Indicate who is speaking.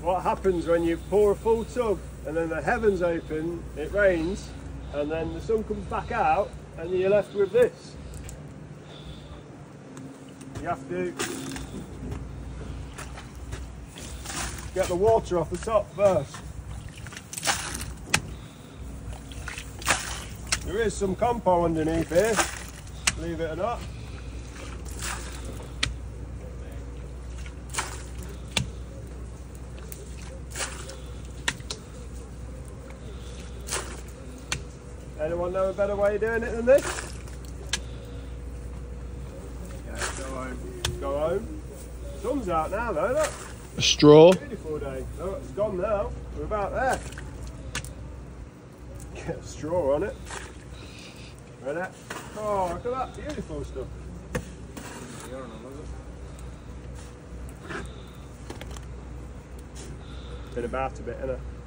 Speaker 1: what happens when you pour a full tub and then the heavens open, it rains, and then the sun comes back out and you're left with this. You have to get the water off the top first. There is some compo underneath here, believe it or not. Anyone know a better way of doing it than this? Yeah, go home. Go home. Sun's out now though, look.
Speaker 2: A straw.
Speaker 1: Beautiful day. Oh, it's gone now. We're about there. Get a straw on it. Ready? Oh, look at that. Beautiful stuff. Been about a bit, innit?